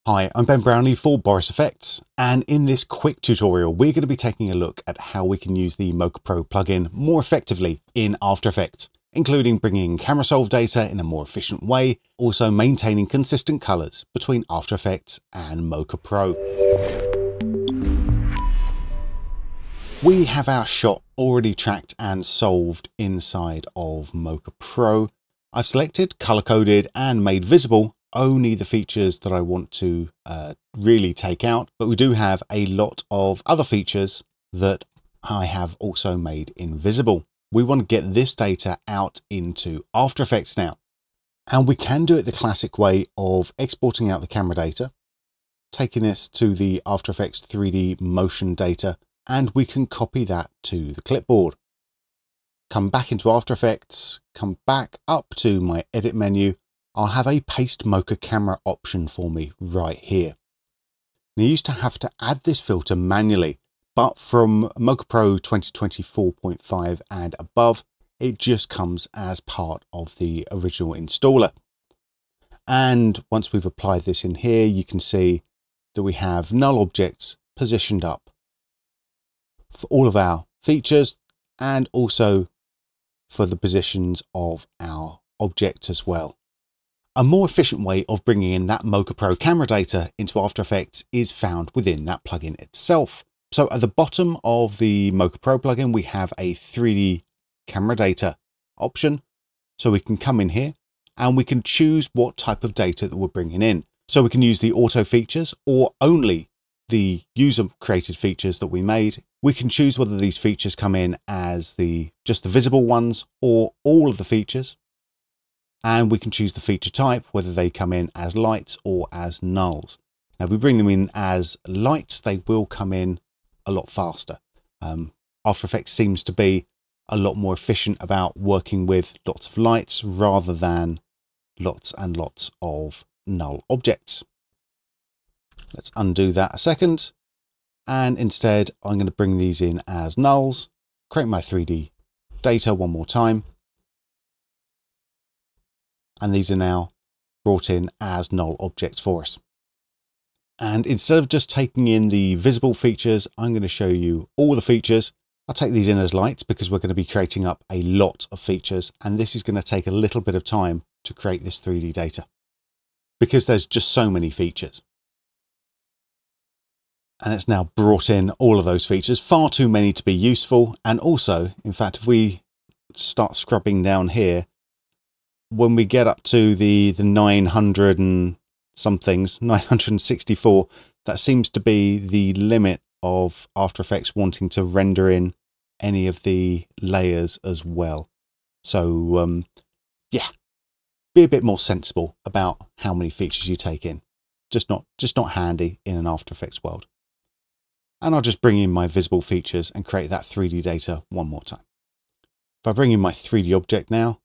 Hi, I'm Ben Brownlee for Boris Effects, and in this quick tutorial we're going to be taking a look at how we can use the Mocha Pro plugin more effectively in After Effects, including bringing camera solve data in a more efficient way, also maintaining consistent colors between After Effects and Mocha Pro. We have our shot already tracked and solved inside of Mocha Pro. I've selected, color coded and made visible only the features that I want to really take out, but we do have a lot of other features that I have also made invisible. We want to get this data out into After Effects now, and we can do it the classic way of exporting out the camera data, taking this to the After Effects 3D motion data, and we can copy that to the clipboard. Come back into After Effects, come back up to my edit menu. I'll have a paste Mocha Camera option for me right here. Now, you used to have to add this filter manually, but from Mocha Pro 2024.5 and above, it just comes as part of the original installer. And once we've applied this in here, you can see that we have null objects positioned up for all of our features and also for the positions of our objects as well. A more efficient way of bringing in that Mocha Pro camera data into After Effects is found within that plugin itself. So at the bottom of the Mocha Pro plugin, we have a 3D camera data option. So we can come in here and we can choose what type of data that we're bringing in. So we can use the auto features or only the user created features that we made. We can choose whether these features come in as just the visible ones or all of the features. And we can choose the feature type, whether they come in as lights or as nulls. Now, if we bring them in as lights, they will come in a lot faster. After Effects seems to be a lot more efficient about working with lots of lights rather than lots and lots of null objects. Let's undo that a second. And instead, I'm going to bring these in as nulls, create my 3D data one more time. And these are now brought in as null objects for us. And instead of just taking in the visible features, I'm going to show you all the features. I'll take these in as lights because we're going to be creating up a lot of features. And this is going to take a little bit of time to create this 3D data because there's just so many features. And it's now brought in all of those features, far too many to be useful. And also, in fact, if we start scrubbing down here, when we get up to the 900 and somethings, 964, that seems to be the limit of After Effects wanting to render in any of the layers as well. So yeah, be a bit more sensible about how many features you take in. Just not handy in an After Effects world. And I'll just bring in my visible features and create that 3D data one more time. If I bring in my 3D object now,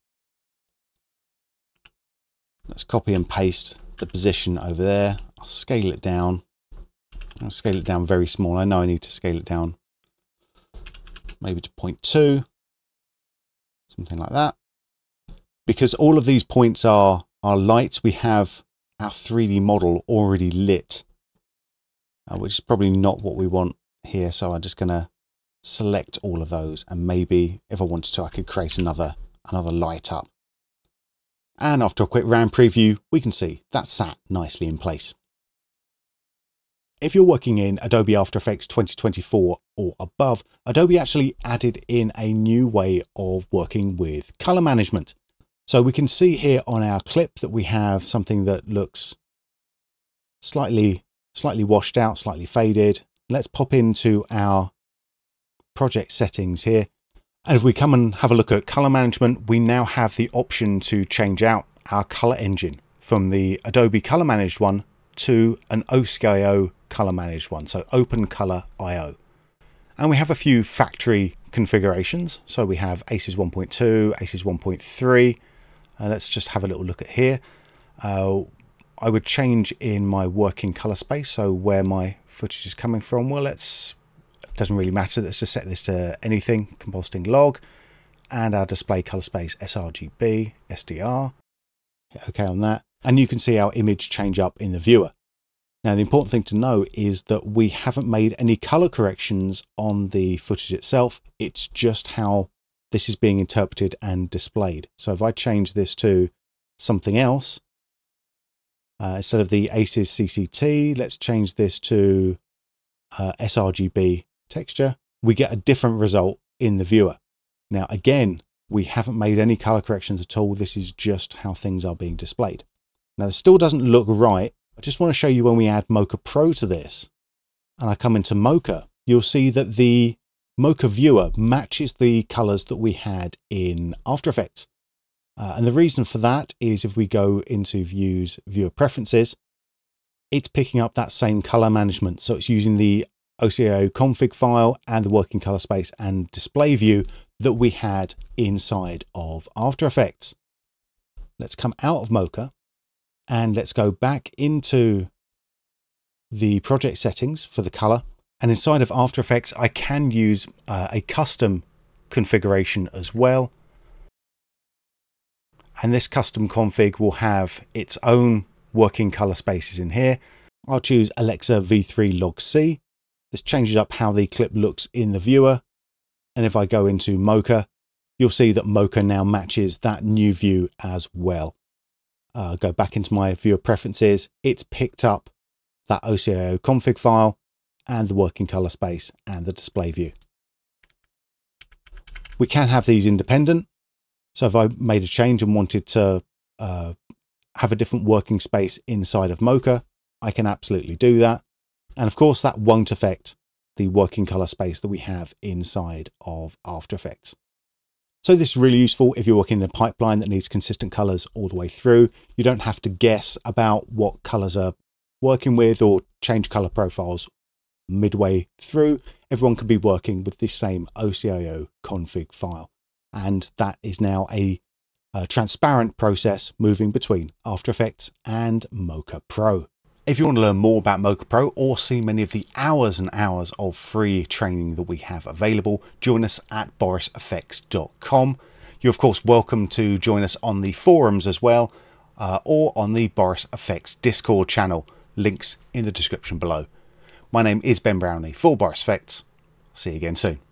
let's copy and paste the position over there. I'll scale it down. I'll scale it down very small. I know I need to scale it down maybe to 0.2, something like that. Because all of these points are lights, we have our 3D model already lit, which is probably not what we want here. So I'm just going to select all of those. And maybe if I wanted to, I could create another light up. And after a quick RAM preview, we can see that sat nicely in place. If you're working in Adobe After Effects 2024 or above, Adobe actually added in a new way of working with color management. So we can see here on our clip that we have something that looks slightly washed out, slightly faded. Let's pop into our project settings here. And if we come and have a look at color management, we now have the option to change out our color engine from the Adobe color managed one to an OCIO color managed one. So OpenColorIO. And we have a few factory configurations. So we have ACES 1.2, ACES 1.3. Let's just have a little look at here. I would change in my working color space. So where my footage is coming from, well, doesn't really matter. Let's just set this to anything, compositing log, and our display color space sRGB, SDR. Hit OK on that. And you can see our image change up in the viewer. Now, the important thing to know is that we haven't made any color corrections on the footage itself. It's just how this is being interpreted and displayed. So if I change this to something else, instead of the ACES CCT, let's change this to sRGB texture. We get a different result in the viewer. Now, again, we haven't made any color corrections at all. This is just how things are being displayed. Now, this still doesn't look right. I just want to show you when we add Mocha Pro to this, and I come into Mocha, you'll see that the Mocha viewer matches the colors that we had in After Effects. And the reason for that is if we go into Views, Viewer Preferences, it's picking up that same color management. So it's using the OCIO.config file and the working color space and display view that we had inside of After Effects. Let's come out of Mocha and let's go back into the project settings for the color. And inside of After Effects, I can use a custom configuration as well. And this custom config will have its own working color spaces in here. I'll choose Alexa V3 Log C. This changes up how the clip looks in the viewer. And if I go into Mocha, you'll see that Mocha now matches that new view as well. Go back into my viewer preferences. It's picked up that OCIO config file and the working color space and the display view. We can have these independent. So if I made a change and wanted to have a different working space inside of Mocha, I can absolutely do that. And of course, that won't affect the working color space that we have inside of After Effects. So this is really useful if you're working in a pipeline that needs consistent colors all the way through. You don't have to guess about what colors are working with or change color profiles midway through. Everyone can be working with the same OCIO config file. And that is now a transparent process moving between After Effects and Mocha Pro. If you want to learn more about Mocha Pro or see many of the hours and hours of free training that we have available, join us at boriseffects.com. You're of course welcome to join us on the forums as well, or on the Boris Effects Discord channel. Links in the description below. My name is Ben Brownlee for Boris Effects. See you again soon.